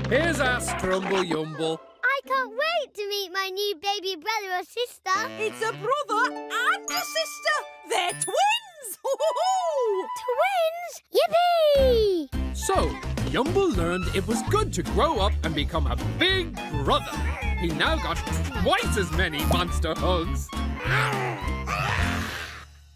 Here's our Strumble Yumble. I can't wait to meet my new baby brother or sister. It's a brother and a sister. They're twins! Ho-ho-ho! Twins? Yippee! So, Yumble learned it was good to grow up and become a big brother. He now got twice as many monster hugs.